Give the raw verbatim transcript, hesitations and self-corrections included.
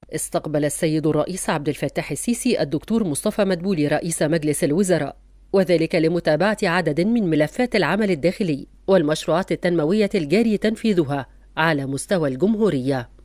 استقبل السيد الرئيس عبد الفتاح السيسي الدكتور مصطفى مدبولي رئيس مجلس الوزراء، وذلك لمتابعة عدد من ملفات العمل الداخلي والمشروعات التنموية الجاري تنفيذها على مستوى الجمهورية.